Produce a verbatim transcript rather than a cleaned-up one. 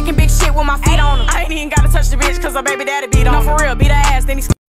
talking big shit with my feet on him. I ain't even gotta touch the bitch, cause her baby daddy beat on. No, for real, beat her ass, then he